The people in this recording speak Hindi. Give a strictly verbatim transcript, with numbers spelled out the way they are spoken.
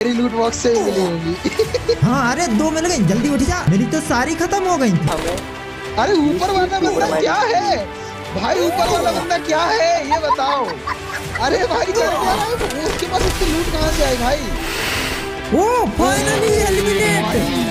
मेरी लूट बॉक्स से ही मिली होंगी। हाँ अरे दो मिल गई, जल्दी उठ जा, मेरी तो सारी खत्म हो गई। अरे ऊपर वाला बंदा क्या है भाई, ऊपर वाला बंदा क्या है ये बताओ। अरे भाई कर क्या रहा है उसके पास, इतनी लूट कहाँ से आई भाई। ओ फाइनली एलिमिनेट।